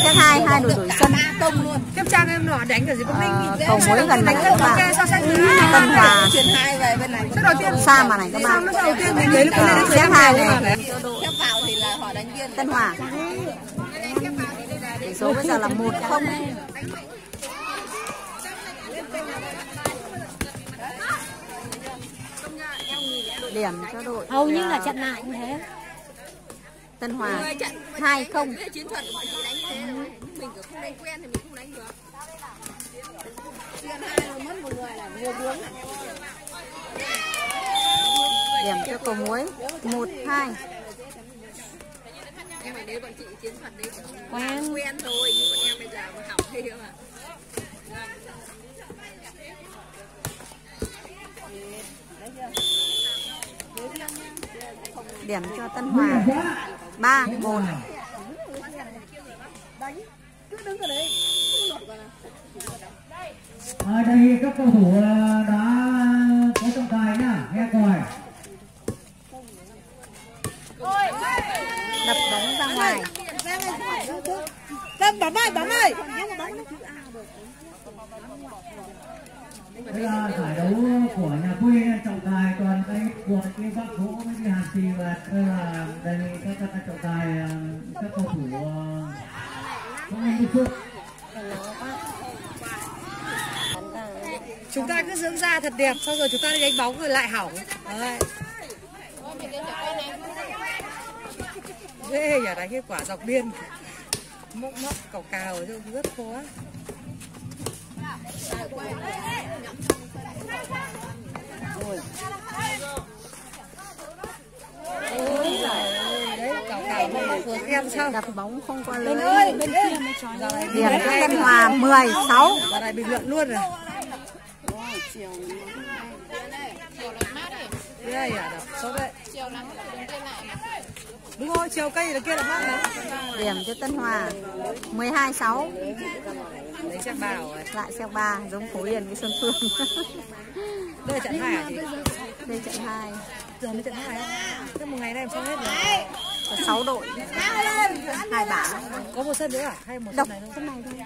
Xét 2, 2 đội sân. Tiếp trang em nọ đánh ở gì Bắc Ninh. Cầu Muối gần này các bạn. Tân Hòa. Xa mà này các bạn. Xét 2 này. Tân Hòa. Tỷ số bây giờ là 1-0. Điểm cho đội hầu như là trận nào cũng thế. Tân Hòa 2-0. Điểm cho Cầu Muối 1-2. Em phải đấy bọn chị chiến thuật đấy Quen rồi, nhưng bọn em bây giờ mà học hay không ạ? Điểm cho Tân Hòa 3-1. Ở đây các cầu thủ đã có trọng tài nhá, nghe còi. Đập bóng ra ngoài. Bóng ơi. Đây là giải đấu của nhà quê trọng tài, còn đây của cái Bắc Vũ với đi Hàn Xì, và đây là các trọng tài các cầu thủ không đi phước. Chúng ta cứ dưỡng da thật đẹp, sau rồi chúng ta đi đánh bóng rồi lại hỏng. Đấy. Ghê nhỉ, đánh cái quả dọc biên. Mốc mốc cào cào rất khó. Đấy, cào cào này của em sao? Đập bóng không qua lưới. Điểm cho Tân Hòa 16. Giờ này bình luận luôn rồi. Đây à, đập số đấy. Đúng rồi, chiều cây là kia là mát đấy. Điểm cho Tân Hòa 12-6. Lấy chắc bao rồi. Lại xeo 3 giống Phú Yên với Xuân Phương. Đây là trận 2 à chị? Đây trận 2. Giờ mới trận 2 á. Thế một ngày nay em xong hết rồi. Có 6 đội. 2 bảng. Có một sân nữa à? Hay một sân này thôi? Sân này thôi.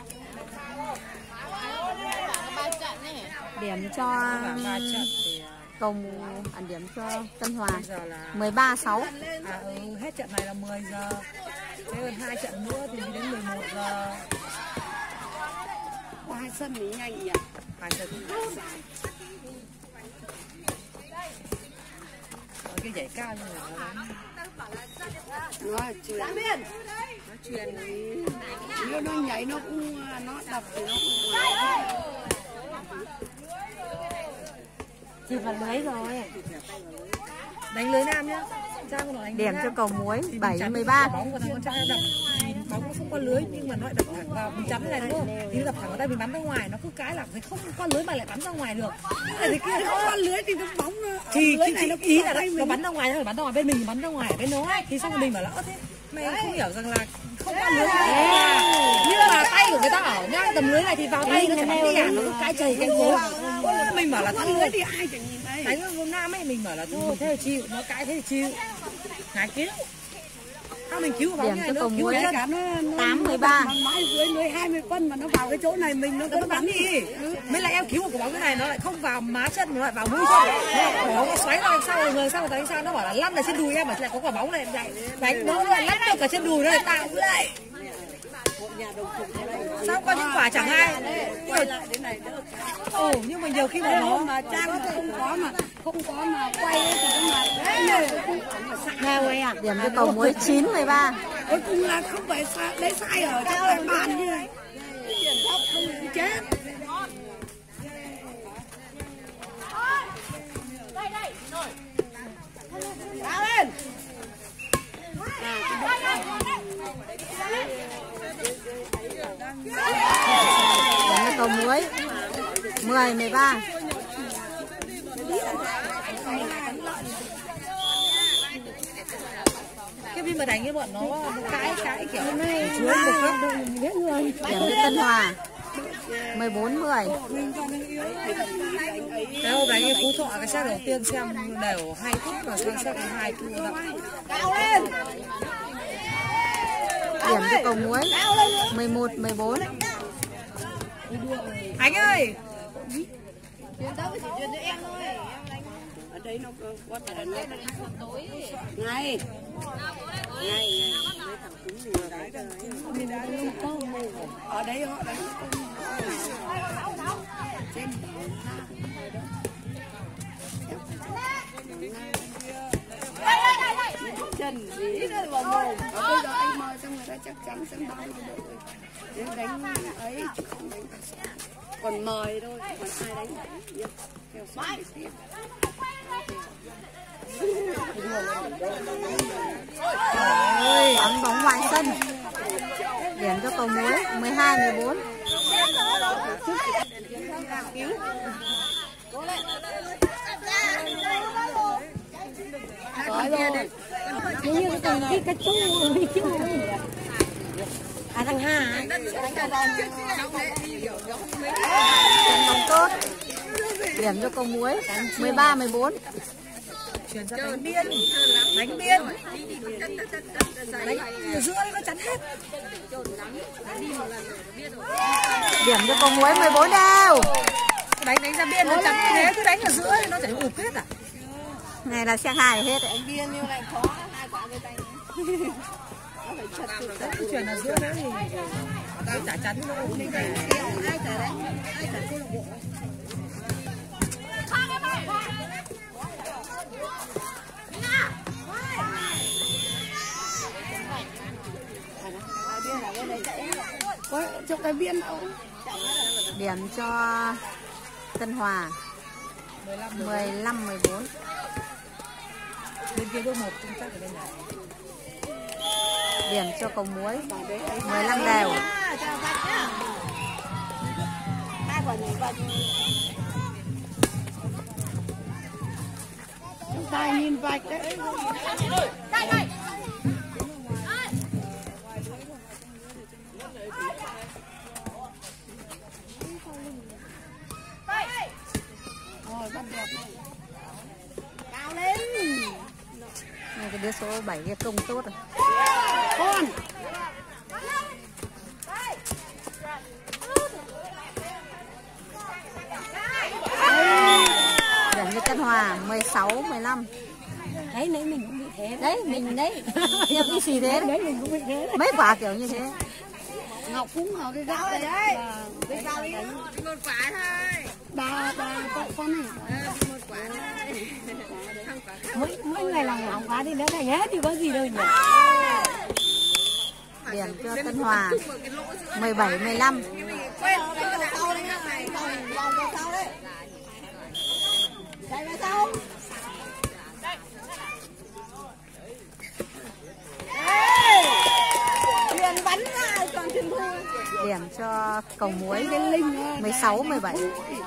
Điểm cho Cầu điểm cho Tân Hòa 13-6. À hết trận này là 10 giờ. Thế còn 2 trận nữa thì đến 11 giờ. Có 2 sân mới nhanh nhỉ? 2 sân. Cái nhảy cao như là nó truyền nếu nó nhảy nó cũng nó đập thì nó cũng thì vào lưới rồi. đánh lưới nam nhá. Điểm cho Cầu Muối 7-13. Bóng của thằng con trai đập bóng nó không qua lưới nhưng mà nó lại đập thẳng vào mình chắn này đúng không? Thì nó đập thẳng vào tay mình bắn ra ngoài, nó cứ cái là không qua lưới mà lại bắn ra ngoài được. Thì kia không qua lưới thì nó bóng thì ý là nó bắn ra ngoài, nó phải bắn ra ngoài bên mình, bắn ra ngoài bên nó ấy. Thì xong rồi mình bảo là thế mày không hiểu rằng là không qua lưới như là tay của người ta ở nhá, tầm lưới này thì vào tay nó sẽ bắn đi à, nó cứ cái chày cái cố. Mình bảo là thằng lưới thì ai chẳng nhìn thấy. Đánh con nam ấy mình bảo là thôi thế là chịu, nó cãi thế thì chịu. Ngài cứu. Mình cứu Điểm cho Cầu Muối 8-13. mãi dưới lưới 20 phân mà nó vào cái chỗ này mình nó cứ bắn đi. Mới lại em cứu một quả bóng cái này nó lại không vào má chân mà nó lại vào mũi chân. Quả bóng nó xoáy ra sao người sao đánh sao nó bảo là lăn ở trên đùi em mà lại có quả bóng này đánh nó lại lăn được cả trên đùi nó lại tạo lại. Sao có những quả chẳng ai. Nhưng mà nhiều khi mà nó mà trang mà không có mà quay ấy thì cũng là Nghe quay à? Điểm cho Cầu Muối 9-13. cuối cùng là không phải đấy sai ở trong cái bàn như này. Chết. Lên. Điểm cho Cầu Muối 10-13. cái khi mà đánh cái bọn nó cái kiểu này chuối một cái Điểm cho Tân Hòa 14-10. cái hôm đánh cái Phú Thọ cái set đầu tiên xem đều 2 phút và sang set thứ 2 thua đậm. Điểm cho cầu muối 11, 14. Anh ơi. Ở đây nó có thể là ngay mấy thằng cúng nhiều đấy ở đây họ đánh trên chân gì đó vào mồm. Bây giờ anh mời xong người ta chắc chắn sẽ bao nhiêu đội nếu đánh ấy không đánh còn mời thôi, còn ai đánh theo sát để tiếp. Ôi, bắn bóng ngoại sân. Điểm cho cầu muối 12, 14. Nếu như cái chú thằng Hà Trận bóng tốt. Điểm cho cầu muối 13, 14. Chuyển sang đánh biên. Đánh biên. Đánh ở giữa nó chắn hết. Điểm cho cầu muối 14 đều. Đánh ra biên nó chắn như thế, cứ đánh ở giữa thì nó chảy ụp hết à. Này là xe hai hết đấy. Đánh biên như này khó, hai quả cái tay Cứ chuyển ở giữa nữa thì nó chả chắn nó ổn định. ai chả đánh, ai chả câu lạc bộ. Cho cái biên đâu. Điểm cho Tân Hòa 15, 14. Bên kia đôi 1 cũng chắc ở bên này. Điểm cho cầu muối 15 đều. Ta nhìn vạch đấy. Cao lên. Này cái đứa số 7 kia công tốt rồi. Con. Điểm cho Tân Hòa 16, 15. đấy nãy mình cũng bị thế Đấy, mình đấy. Em cái gì thế? đấy mình cũng bị thế đấy. Mấy quả kiểu như thế. Ngọc cũng ở cái góc đấy. Cái sao đi? Một quả thôi. Ba con này. Một quả thôi. Mỗi ngày làm hỏng quá thì nó thành hết thì có gì đâu nhỉ. Điểm cho Tân Hòa 17, 15. Quên, cái sau đấy này, vòng vào sau đấy. Chạy vào sau. Chuyền bắn ra còn chuyền thu. Điểm cho cầu muối 16, 17.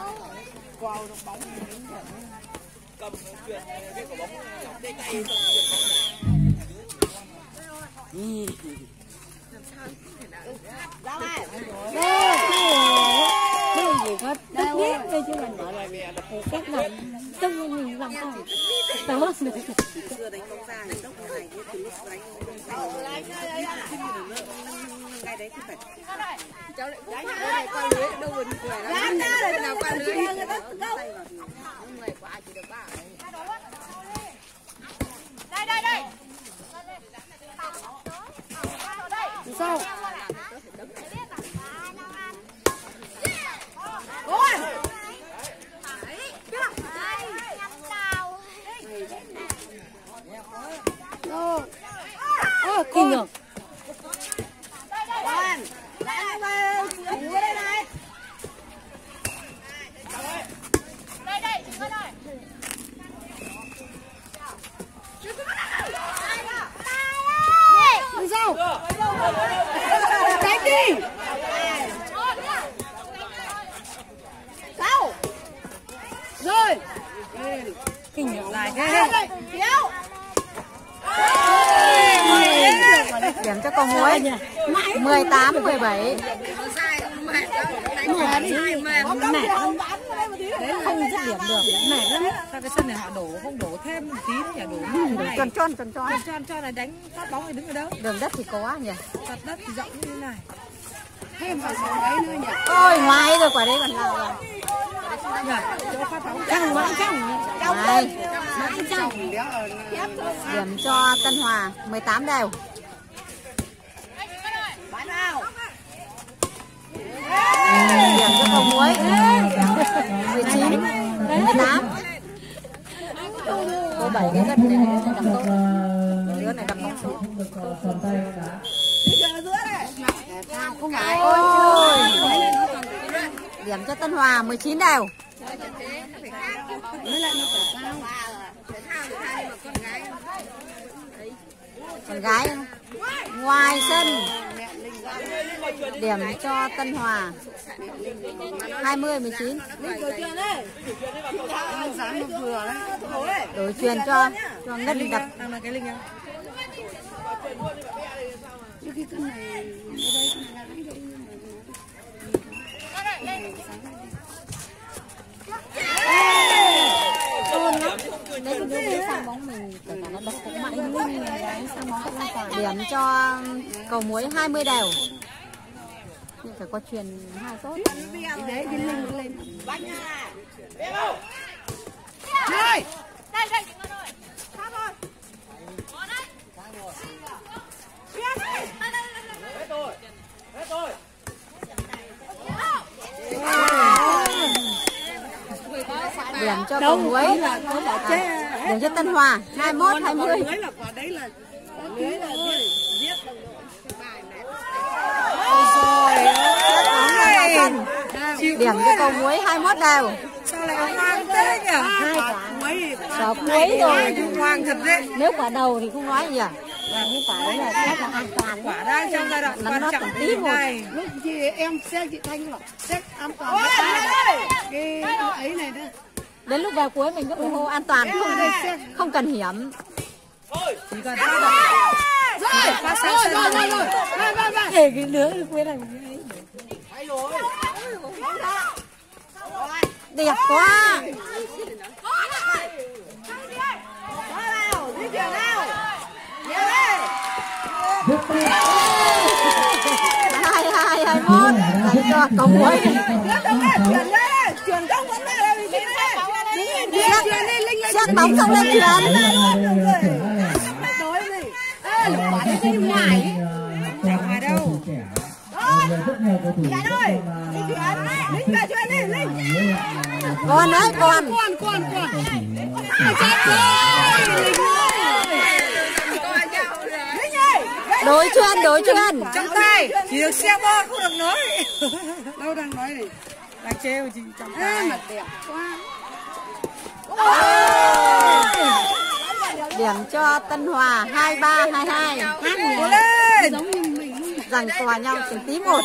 Đây gì có tất biết đây chứ mình nói là cách làm tung mình làm sao đó Xưa đánh bóng ra đánh tốc này cái từ lúc đánh cái đấy cứ phải cháu lại đánh này qua lưới đâu buồn cười lắm nào qua lưới người ta người quả chỉ được 3 đây sao ôi kinh nhở. Sao? Tránh đi. Sao? Rồi. Kinh nhở Lại thế. Kéo. Điểm cho cầu muối 18, 17. Nó sai mệt lắm. Đánh mệt đi. Mệt. không dứt điểm được, mệt lắm. Sao cái sân này họ đổ không đổ thêm một tí nữa nhỉ, đổ tròn này đánh phát bóng này đứng ở đâu? Đường đất thì có nhỉ. Mặt đất thì rộng như thế này. Thêm vào sân đấy nữa nhỉ. Ôi ngoài rồi quả đấy còn nào rồi. Chỗ phát bóng Chẳng. Điểm cho Tân Hòa 18 đều. Điểm cho Cầu Muối 19 18. Có 7 cái đất này đập tốt. Đứa này đập bóng xuống. Ôi. Điểm cho Tân Hòa 19 đều. Con gái ngoài sân. Điểm cho Tân Hòa 20-19. Đổi chuyền cho Ngân đập. Cái Linh không? Đấy thì đưa sang bóng mình kể cả nó đập cũng mạnh luôn, sang bóng không an toàn. Điểm cho Cầu Muối 20 đều. Nhưng phải có chuyền hai tốt. Đấy cái Linh lên. Đây đây chị Ngân ơi. Sao rồi? Có đấy. Hết rồi. Điểm cho Cầu Muối. Điểm cho Tân Hòa 21-20. Điểm cho Cầu Muối 21 đều. Sao lại hoang thế nhỉ? Hai quả. Quả cuối rồi. Hoang thật đấy. Nếu quả đầu thì không nói gì à? Những quả đấy là rất là an toàn. Quả đang trong giai đoạn quan trọng tí một. Lúc chị em xe chị Thanh bảo xét an toàn cái ấy này đó. Đến lúc vào cuối mình cứ phải hô an toàn, không cần hiểm. Chỉ cần phát sân rồi. Để cái đứa được quên này. Đẹp quá. Hai 21 dành cho Cầu Muối. Xét bóng xong lên chuyền. Ngoài đâu? Con đấy, con. Đối chuyền. Trong tay, chỉ được xe bo không được nói. Đâu đang nói này? Đang trêu chị trong tay. Mặt đẹp quá. Điểm cho Tân Hòa 23-22. Giống như mình giằng tòa nhau từng tí một.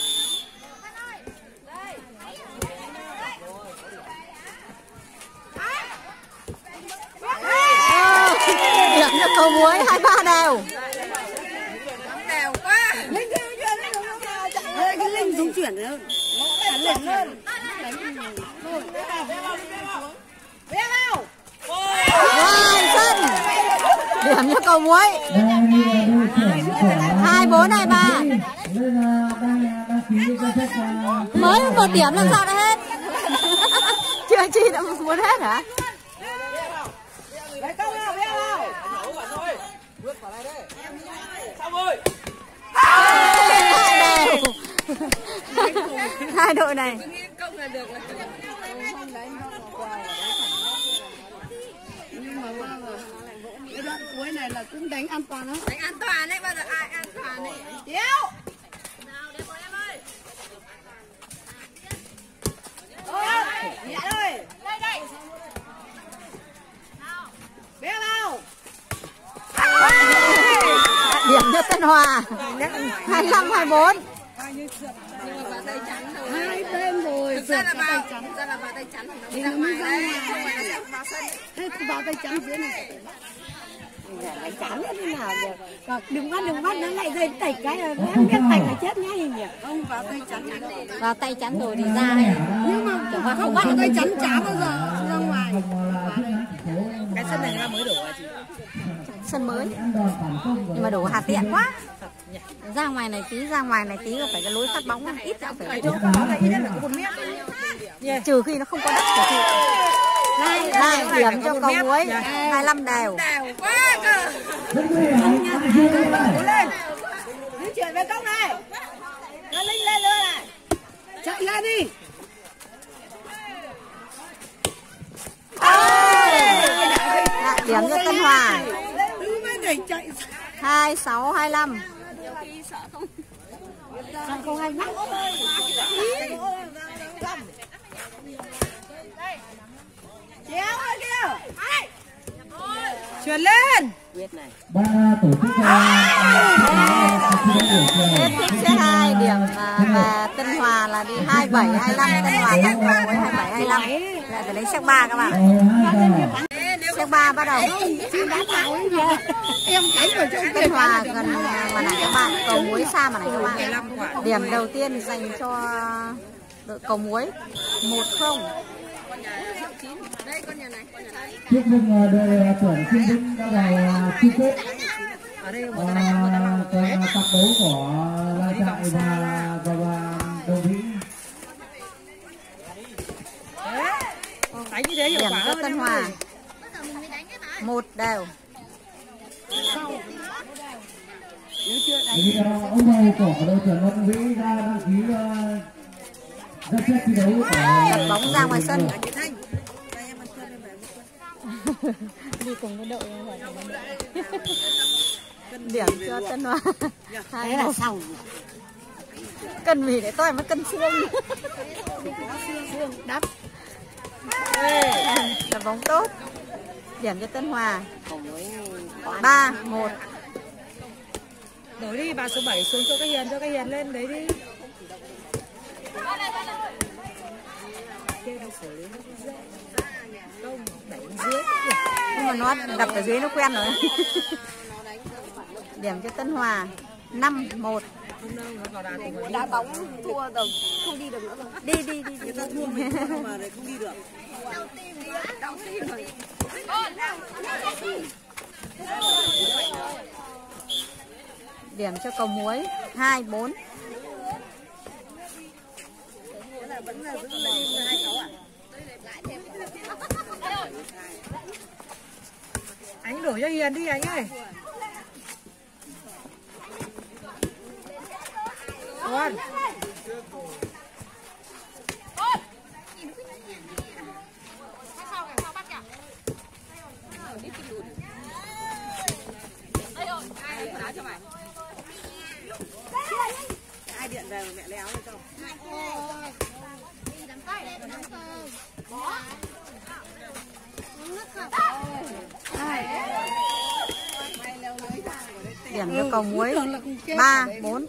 Điểm cho Cầu Muối 23 đều. Đều quá. Cái Linh đúng chuyển nữa. Lên lên. Ngoài sân. Điểm cho Cầu Muối 24-23. Mới một điểm làm sao đã hết. Chưa chi đã muốn hết hả? Hai đội này. Nhưng mà cái đoạn cuối này là cũng đánh an toàn đó. Đánh an toàn đấy, bao giờ ai an toàn đấy. Điếu. Nào, để bọn em ơi. Dạ ơi. Đây đây. Nào. Bé nào. Điểm cho Tân Hòa 25-24. Hai bên rồi. Thực ra là vào tay chắn thì nó mới ra ngoài đấy. Không phải là vào sân. Thế vào tay trắng dưới này. chán thế nào được. Đừng bắt nó lại rơi tẩy cái là em biết tẩy là chết ngay nhỉ. Không vào tay chắn. Vào tay chắn rồi thì ra đấy. Nhưng mà không bắt tay chắn chả bao giờ ra ngoài. Cái sân này là mới đổ à chị? Sân mới. Nhưng mà đổ hạt tiện quá. Ra ngoài này tí là phải cái lối phát bóng ít ra phải. Chỗ có bóng này ít nhất là có 1 mét. Trừ khi nó không có đất của chị. Này điểm cho cầu muối 25 đều. Quá cơ. Lên. Di chuyển về cốc này. Nó lên này. Chạy ra đi. Điểm cho Tân Hòa. 26-25. Không hay lắm. Chuyển lên. Ban tổ chức C2 điểm và Tân Hòa là đi 27-25. Tân Hòa thắng cầu muối 27-25. Lại phải lấy xếp 3 các bạn. Xếp 3 bắt đầu. Em cánh vào trong Tân Hòa gần mà này các bạn, cầu muối xa mà này các bạn. Điểm đầu tiên dành cho đội cầu muối 1-0. chúc mừng đội tuyển Kim Vinh đã vào chung kết. Còn tập đấu của Lai Trại và Đồng Vĩ. Đánh như thế hiệu Điểm quả cho hơn Tân Hòa 1 đều. Thì ông bầu của đội tuyển Đồng Vĩ ra đăng ký danh sách thi đấu của Đặt bóng ra ngoài sân. Đi cùng với đội. Điểm cho Tân Hòa. Thế là xong. Cân mì để tôi mới cân xương. Đắp. Đặt bóng tốt. Điểm cho Tân Hòa 3-1. Đổi đi bà số 7 xuống cho cái Hiền lên đấy đi. Không, đẩy dưới. Nhưng mà nó đập ở dưới nó quen rồi. Điểm cho Tân Hòa 5-1. đá bóng thua rồi, không đi được nữa rồi. Đi. Người ta thua mình thua mà lại không đi được. Đau tim rồi. Điểm cho cầu muối 2-4. Anh đổ cho Hiền đi anh ơi. Con. Ai điện về mẹ léo hay không? Điểm cho cầu muối 3-4.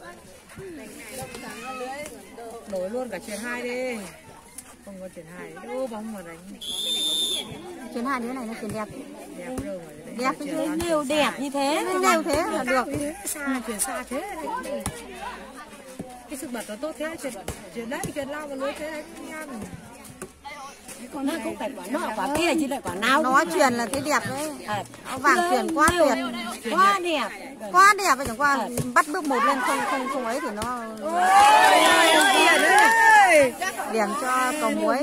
Đổi luôn cả chuyền 2 đi. Không có chuyền 2 đâu bóng mà đánh. Chuyền 2 đứa này nó chuyền đẹp. Đẹp rồi. Đẹp cái chứ. Đều đẹp như thế. Đều thế là được. Xa chuyền xa thế. Cái sức bật nó tốt thế, chuyền đấy, chuyền lao vào lưới thế đấy nhanh. Nó không phải quả nọ quả kia chứ lại quả nào. Nó chuyền là thế đẹp đấy. Nó vàng chuyền quá tuyệt. Quá đẹp. Quá đẹp, chẳng qua bắt bước một lên không ấy thì nó. Điểm cho cầu muối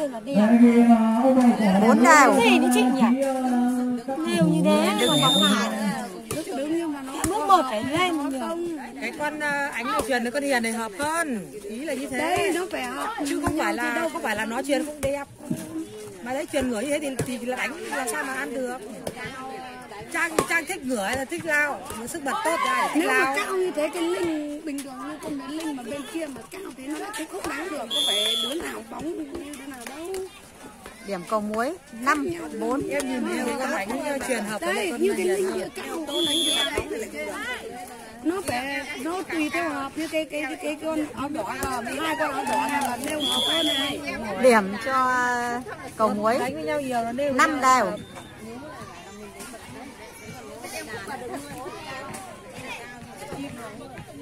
4 đều. Gì đi chị nhỉ? Đều như thế, còn bóng lại. Bước một phải lên nhiều. Cái con ánh này chuyền với con Hiền này hợp hơn, ý là như thế. Đấy, nó phải hợp. Chứ không phải là nó chuyền không đẹp. Mà đấy chuyền ngửa như thế thì là đánh làm sao mà ăn được. Trang thích ngửa hay là thích lao, nó sức bật tốt ra thích nếu lao. mà cao như thế cái linh bình thường như con bé linh mà bên kia mà cao thế nó cũng không đánh được, có phải đứa nào bóng như thế nào đâu. Điểm cầu muối 5-4. Em nhìn thấy con đánh chuyền hợp với đấy con như cái Hiền linh hơn. kia cao nó đánh được. Nó tùy theo hợp như cái con áo đỏ là 2 con áo đỏ là nêu hợp hơn này. Điểm cho cầu muối Đánh với nhau nhiều nó đều 5 đều.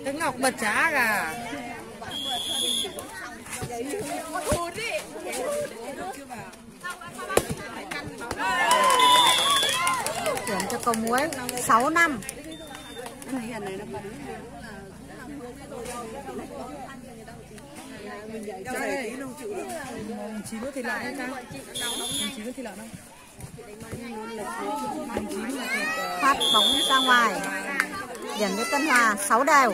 Cái ngọc bật chả cả. Chuyển cho cầu muối 6 năm. Chín nữa thì lại ta. Chín nữa thì lại đâu. Phát bóng ra ngoài. Điểm cho Tân Hòa 6 đều.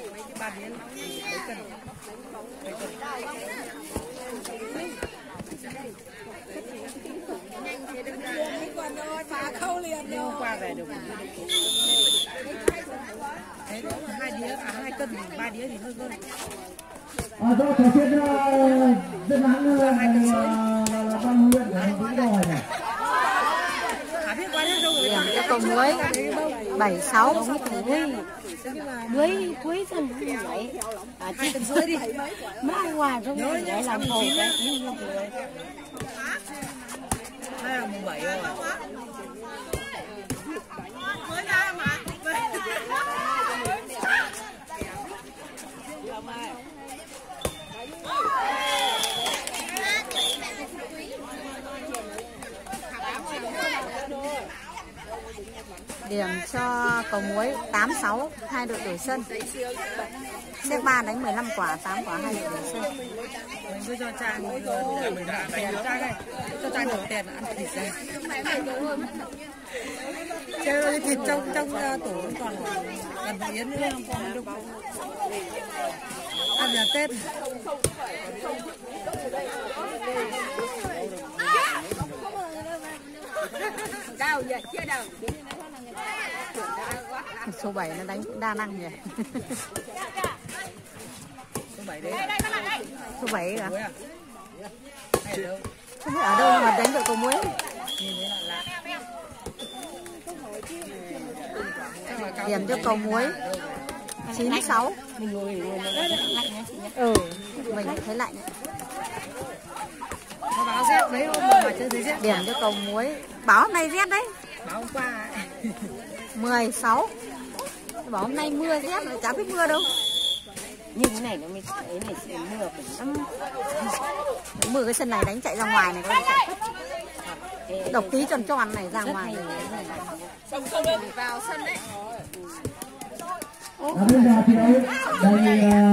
Phá khâu liền rồi. Qua về được. Thế đó là 2 đĩa, 2 cân, 3 đĩa thì hơi hơn. Do thời tiết rất nắng là ban huyện của Vĩnh Đòi này. Điểm cho cầu muối 7-6. Lưới cuối tuần vậy. Chỉ cần rưỡi đi. Mang ngoài trong này để làm hồ cái. Hay là mùng 7 rồi. Điểm cho cầu muối 8-6, 2 đội đổi sân. Xếp 3 đánh 15 quả, 8 quả 2 đội đổi sân. Mình cứ cho Trang mình trả tiền cho Trang này. Cho Trang được tiền ăn thịt này. Chơi thịt trong tủ còn gần một yến nữa không còn đâu. Ăn là Tết. Đâu vậy chưa đâu. Số 7 nó đánh đa năng nhỉ. Số 7 đấy. Số 7 à? Hay ở đâu? Không biết ở đâu mà đánh được cầu muối. Nhìn thấy là lạ. Điểm cho cầu muối 9-6. Mình ngồi lạnh nhá chị nhá. Ừ, mình thấy lạnh. Nó báo rét mấy hôm mà chưa thấy rét. Điểm cho cầu muối. Báo hôm nay rét đấy. Báo hôm qua 16. Bảo hôm nay mưa rét rồi, chả biết mưa đâu. Như thế này nó mới ấy này sẽ mưa phải lắm. Mưa cái sân này đánh chạy ra ngoài này có chạy. Độc tí tròn tròn này ra ngoài. Vào sân đấy. Bây giờ thì đây các đội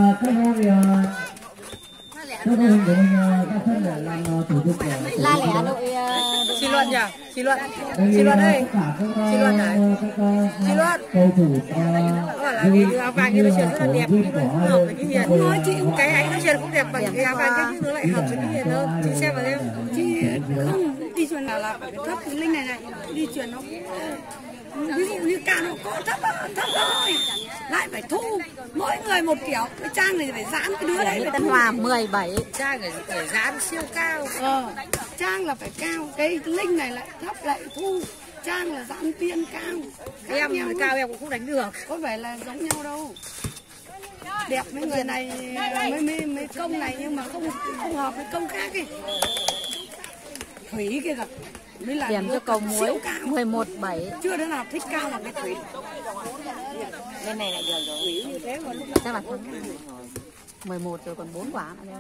hình của mình ra sân để làm thủ tục để La lẻ đội Chị Luận nhỉ? Chị Luận. Chị Luận ơi. Chị Luận này. Chị Luận. cầu thủ Gọi là cái áo vàng kia nó chuyển rất là đẹp, nhưng nó không hợp với cái Hiền. Nói chị cái anh nó chuyển cũng đẹp bằng cái áo vàng kia nhưng nó lại hợp với cái Hiền hơn. Chị xem vào xem. Chị không đi chuyển nào là phải thấp cái linh này đi chuyển nó ví dụ như cả nó có thấp thôi lại phải thu mỗi người một kiểu. Cái Trang này phải dán cái đứa đấy. Tân Hòa 17. Trang phải dán siêu cao. Trang là phải cao, cái linh này lại thấp lại thu. Trang là dán tiên cao. Em cao em cũng không đánh được. Có phải là giống nhau đâu. Đẹp mấy người này mấy công này nhưng mà không hợp với công khác ấy. Thủy kia kìa. Mới là Điểm cho cầu muối 11-7. chưa đứa nào thích cao bằng cái Thủy. Bên này lại được rồi. Như thế mà lúc Chắc là thắng 11 rồi còn 4 quả nữa.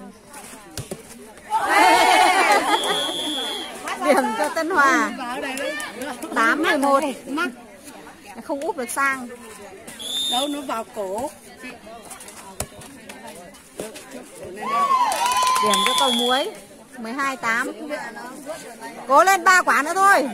Điểm cho Tân Hòa 8-11. mắc Không úp được sang. đâu nó vào cổ. Điểm cho cầu muối 12-8. Cố lên 3 quả nữa thôi.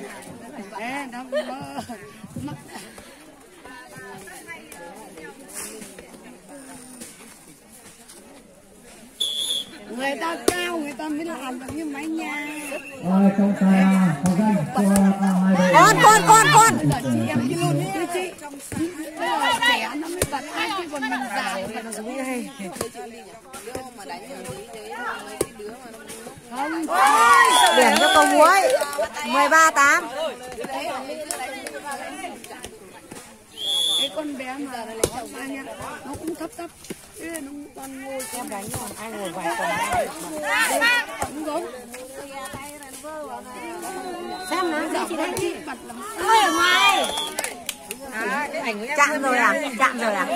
Người ta cao người ta mới làm được như máy nhà. trong tay có danh cho hai đội. Con. Chị em cái luôn ấy chị. Trẻ nó mới bật ai chứ còn mình già Nó giống như hay. không. Điểm cho cầu muối 13-8. Cái con bé mà ba nha, nó cũng thấp. Nó toàn ngồi con đánh còn ai ngồi vài con. Đúng không? Xem nó Chị đánh chị bật lắm. ơi ở ngoài. Chạm rồi à? Chạm rồi à?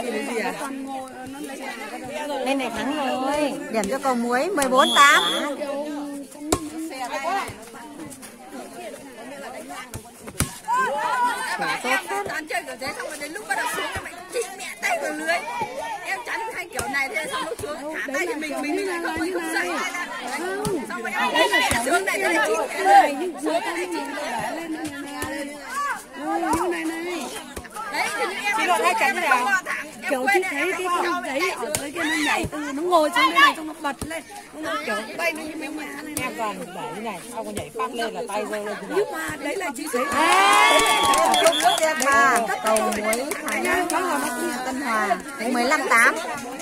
Lên này thắng rồi. Điểm cho cầu muối 14-8. Ăn chơi kiểu thế xong rồi đến lúc bắt đầu xuống thì mày chị mẹ tay vào lưới. Em chắn hai kiểu này thế xong lúc xuống thả tay thì mình lại không dậy. Xong rồi em lấy này là xuống này thế là chị mẹ lưới. Xuống này chị mẹ lên này. Đấy thì như em Chị hai chắn nào kiểu chị thấy cái con đấy ở dưới kia nó nhảy từ nó ngồi xuống đây này xong nó bật lên nó kiểu bay như mình em toàn đẩy như này, xong rồi nhảy phát lên là tay giơ lên như này. nhưng mà đấy là chị thấy Cầu muối thắng Tân Hòa 15-8.